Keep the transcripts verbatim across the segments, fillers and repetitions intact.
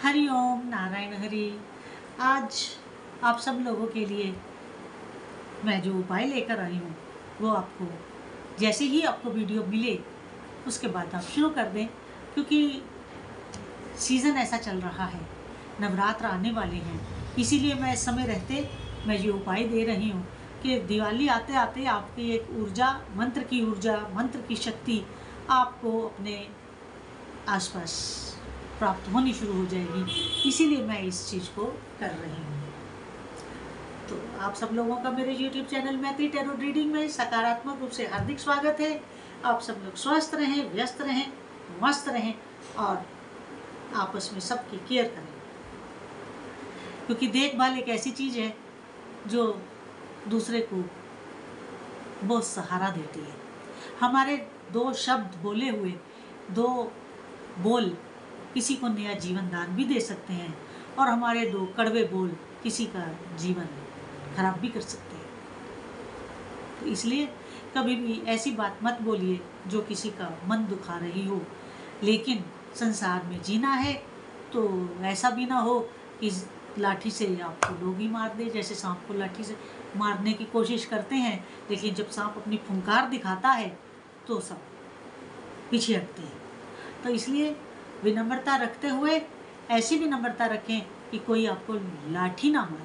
हरि ओम नारायण हरि। आज आप सब लोगों के लिए मैं जो उपाय लेकर आई हूँ वो आपको जैसे ही आपको वीडियो मिले उसके बाद आप शुरू कर दें, क्योंकि सीज़न ऐसा चल रहा है, नवरात्र आने वाले हैं। इसीलिए मैं इस समय रहते मैं ये उपाय दे रही हूँ कि दिवाली आते आते आपकी एक ऊर्जा, मंत्र की ऊर्जा, मंत्र की शक्ति आपको अपने आसपास प्राप्त होनी शुरू हो जाएगी। इसीलिए मैं इस चीज़ को कर रही हूँ। तो आप सब लोगों का मेरे YouTube channel Maitri tarot reading में सकारात्मक रूप से हार्दिक स्वागत है। आप सब लोग स्वस्थ रहें, व्यस्त रहें, मस्त रहें और आपस में सबकी केयर करें, क्योंकि देखभाल एक ऐसी चीज़ है जो दूसरे को बहुत सहारा देती है। हमारे दो शब्द बोले हुए, दो बोल किसी को नया जीवन दान भी दे सकते हैं और हमारे दो कड़वे बोल किसी का जीवन खराब भी कर सकते हैं। तो इसलिए कभी भी ऐसी बात मत बोलिए जो किसी का मन दुखा रही हो। लेकिन संसार में जीना है तो ऐसा भी ना हो कि लाठी से आपको लोग ही मार दे। जैसे सांप को लाठी से मारने की कोशिश करते हैं, लेकिन जब सांप अपनी फुंकार दिखाता है तो सब पीछे हटते हैं। तो इसलिए विनम्रता रखते हुए ऐसी विनम्रता रखें कि कोई आपको लाठी ना मारे।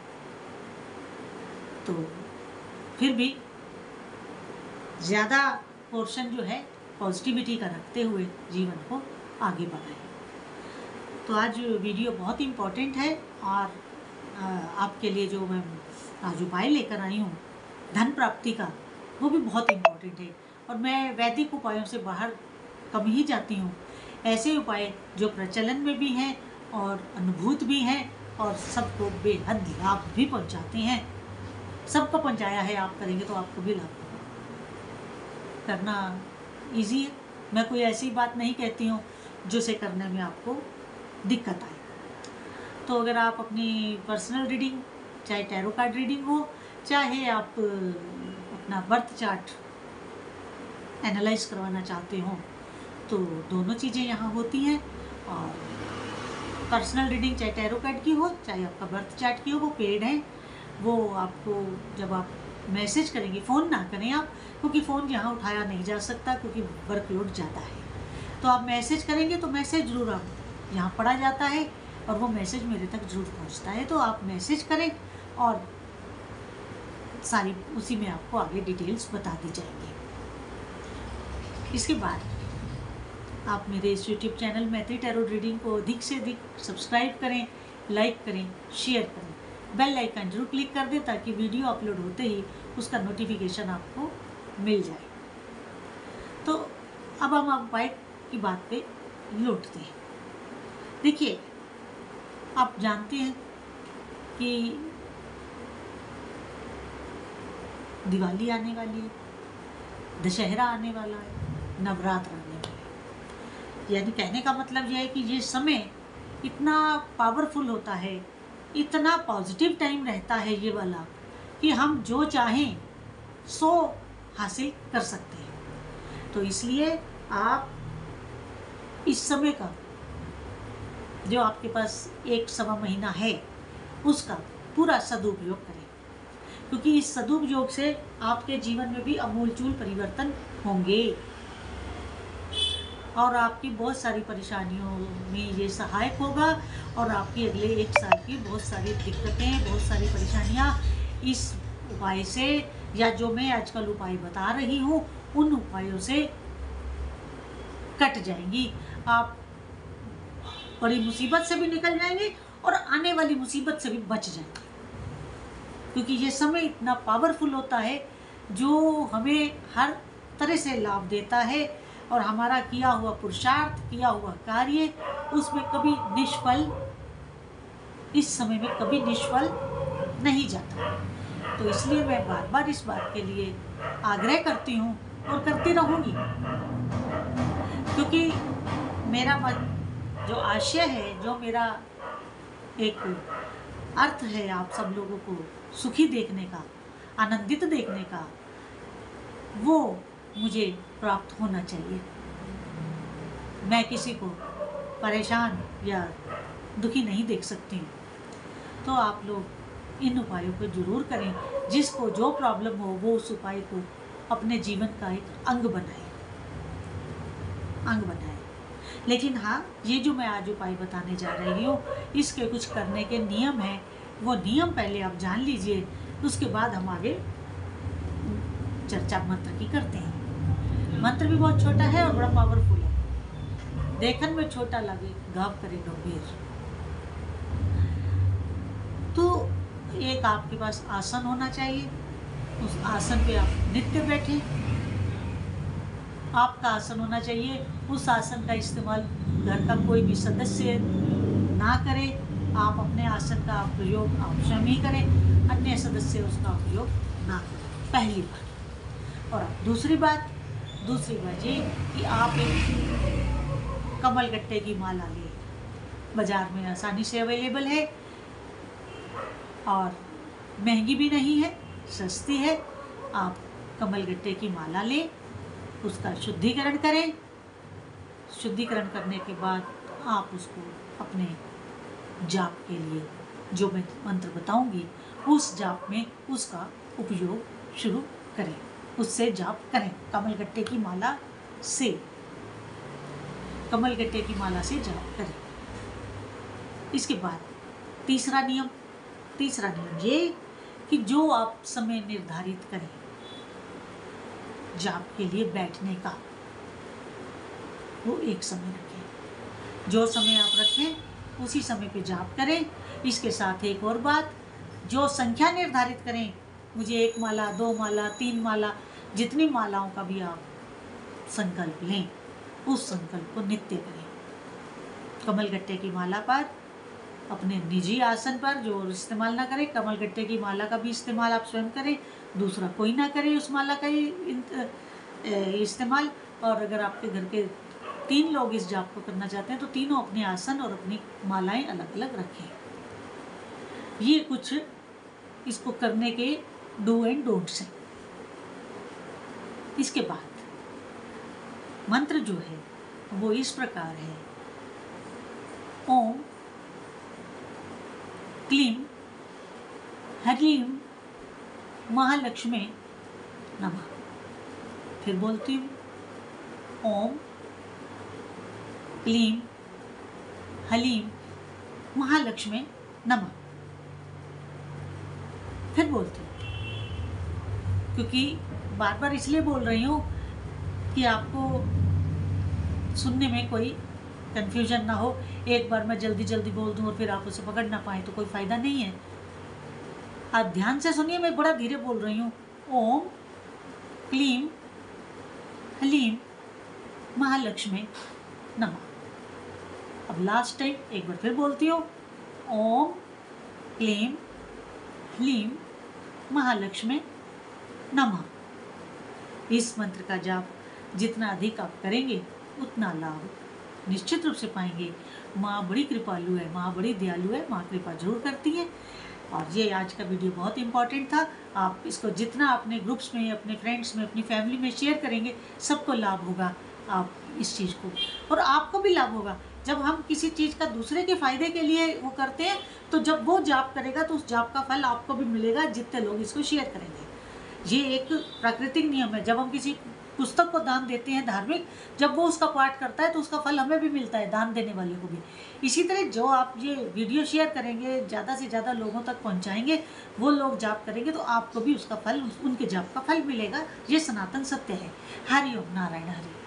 तो फिर भी ज़्यादा पोर्शन जो है पॉजिटिविटी का रखते हुए जीवन को आगे बढ़ाएं। तो आज वीडियो बहुत इम्पोर्टेंट है और आपके लिए जो मैं आज उपाय लेकर आई हूँ धन प्राप्ति का, वो भी बहुत इम्पोर्टेंट है। और मैं वैदिक उपायों से बाहर कम ही जाती हूँ। ऐसे उपाय जो प्रचलन में भी हैं और अनुभूत भी हैं और सबको बेहद लाभ भी पहुँचाते हैं। सबको पहुँचाया है, आप करेंगे तो आपको भी लाभ होगा। करना इजी है। मैं कोई ऐसी बात नहीं कहती हूँ जो से करने में आपको दिक्कत आए। तो अगर आप अपनी पर्सनल रीडिंग, चाहे टैरो कार्ड रीडिंग हो, चाहे आप अपना बर्थ चार्ट एनालाइज करवाना चाहते हो, तो दोनों चीज़ें यहाँ होती हैं। और पर्सनल रीडिंग चाहे टैरो कार्ड की हो, चाहे आपका बर्थ चार्ट की हो, वो पेड है। वो आपको जब आप मैसेज करेंगे, फ़ोन ना करें आप, क्योंकि फ़ोन यहाँ उठाया नहीं जा सकता क्योंकि वर्कलोड ज़्यादा है। तो आप मैसेज करेंगे तो मैसेज ज़रूर आप यहाँ पढ़ा जाता है और वो मैसेज मेरे तक ज़रूर पहुँचता है। तो आप मैसेज करें और सारी उसी में आपको आगे डिटेल्स बता दी जाएंगी। इसके बाद आप मेरे इस YouTube channel Maitri tarot reading को अधिक से अधिक सब्सक्राइब करें, लाइक करें, शेयर करें, बेल आइकन जरूर क्लिक कर दें ताकि वीडियो अपलोड होते ही उसका नोटिफिकेशन आपको मिल जाए। तो अब हम उपाय की बात पे लौटते हैं। देखिए, आप जानते हैं कि दिवाली आने वाली है, दशहरा आने वाला है, नवरात्र आने वाला है। यानी कहने का मतलब यह है कि ये समय इतना पावरफुल होता है, इतना पॉजिटिव टाइम रहता है ये वाला, कि हम जो चाहें सो हासिल कर सकते हैं। तो इसलिए आप इस समय का जो आपके पास एक सवा महीना है उसका पूरा सदुपयोग करें, क्योंकि इस सदुपयोग से आपके जीवन में भी अमूलचूल परिवर्तन होंगे और आपकी बहुत सारी परेशानियों में ये सहायक होगा। और आपकी अगले एक साल की बहुत सारी दिक्कतें, बहुत सारी परेशानियाँ इस उपाय से, या जो मैं आजकल उपाय बता रही हूँ उन उपायों से कट जाएंगी। आप बड़ी मुसीबत से भी निकल जाएंगे और आने वाली मुसीबत से भी बच जाएंगे, क्योंकि ये समय इतना पावरफुल होता है जो हमें हर तरह से लाभ देता है और हमारा किया हुआ पुरुषार्थ, किया हुआ कार्य उसमें कभी निष्फल, इस समय में कभी निष्फल नहीं जाता। तो इसलिए मैं बार बार इस बात के लिए आग्रह करती हूँ और करती रहूँगी, क्योंकि मेरा जो आशय है, जो मेरा एक अर्थ है आप सब लोगों को सुखी देखने का, आनंदित देखने का, वो मुझे प्राप्त होना चाहिए। मैं किसी को परेशान या दुखी नहीं देख सकती हूँ। तो आप लोग इन उपायों को जरूर करें। जिसको जो प्रॉब्लम हो वो उस उपाय को अपने जीवन का एक अंग बनाए अंग बनाए लेकिन हाँ, ये जो मैं आज उपाय बताने जा रही हूँ, इसके कुछ करने के नियम हैं। वो नियम पहले आप जान लीजिए, उसके बाद हम आगे चर्चा मंत्र की करते हैं। मंत्र भी बहुत छोटा है और बड़ा पावरफुल है। देखन में छोटा लगे, गाव करे गंभीर। तो एक आपके पास आसन होना चाहिए। उस आसन पे आप नित्य बैठे। आपका आसन होना चाहिए। उस आसन का इस्तेमाल घर का कोई भी सदस्य ना करे। आप अपने आसन का प्रयोग आप स्वयं ही करें, अन्य सदस्य उसका उपयोग ना करें, पहली बात। और दूसरी बात दूसरी बात ये कि आप एक कमलगट्टे की माला लें। बाजार में आसानी से अवेलेबल है और महंगी भी नहीं है, सस्ती है। आप कमलगट्टे की माला लें, उसका शुद्धिकरण करें। शुद्धिकरण करने के बाद आप उसको अपने जाप के लिए, जो मैं मंत्र बताऊंगी, उस जाप में उसका उपयोग शुरू करें। उससे जाप करें, कमलगट्टे की माला से कमलगट्टे की माला से जाप करें। इसके बाद तीसरा नियम तीसरा नियम ये कि जो आप समय निर्धारित करें जाप के लिए बैठने का, वो एक समय रखें। जो समय आप रखें उसी समय पे जाप करें। इसके साथ एक और बात, जो संख्या निर्धारित करें, मुझे एक माला, दो माला, तीन माला, जितनी मालाओं का भी आप संकल्प लें, उस संकल्प को नित्य करें। कमलगट्टे की माला पर, अपने निजी आसन पर जो इस्तेमाल ना करें, कमलगट्टे की माला का भी इस्तेमाल आप स्वयं करें, दूसरा कोई ना करे उस माला का ही इस्तेमाल। और अगर आपके घर के तीन लोग इस जाप को करना चाहते हैं तो तीनों अपने आसन और अपनी मालाएं अलग अलग रखें। ये कुछ इसको करने के डू एंड डोंट्स हैं। इसके बाद मंत्र जो है वो इस प्रकार है, ओम क्लीं ह्रीं महालक्ष्मी नमः। फिर बोलती हूँ, ओम क्लीं ह्रीं महालक्ष्मी नमः। फिर बोलती हूँ, क्योंकि बार बार इसलिए बोल रही हूँ कि आपको सुनने में कोई कंफ्यूजन ना हो। एक बार मैं जल्दी जल्दी बोल दूं और फिर आप उसे पकड़ ना पाए तो कोई फायदा नहीं है। आप ध्यान से सुनिए, मैं बड़ा धीरे बोल रही हूँ। ओम क्लीं ह्रीं महालक्ष्मी नमः। अब लास्ट टाइम एक बार फिर बोलती हूँ, ओम क्लीं ह्रीं महालक्ष्मी नमः। इस मंत्र का जाप जितना अधिक आप करेंगे उतना लाभ निश्चित रूप से पाएंगे। माँ बड़ी कृपालु है, माँ बड़ी दयालु है, माँ कृपा जरूर करती है। और ये आज का वीडियो बहुत इंपॉर्टेंट था। आप इसको जितना अपने ग्रुप्स में, अपने फ्रेंड्स में, अपनी फैमिली में शेयर करेंगे, सबको लाभ होगा आप इस चीज़ को, और आपको भी लाभ होगा। जब हम किसी चीज़ का दूसरे के फायदे के लिए वो करते हैं, तो जब वो जाप करेगा तो उस जाप का फल आपको भी मिलेगा, जितने लोग इसको शेयर करेंगे। ये एक प्राकृतिक नियम है। जब हम किसी पुस्तक को दान देते हैं धार्मिक, जब वो उसका पाठ करता है तो उसका फल हमें भी मिलता है, दान देने वाले को भी। इसी तरह जो आप ये वीडियो शेयर करेंगे, ज़्यादा से ज़्यादा लोगों तक पहुंचाएंगे, वो लोग जाप करेंगे तो आपको भी उसका फल, उनके जाप का फल मिलेगा। ये सनातन सत्य है। हरि ओम नारायण हरि।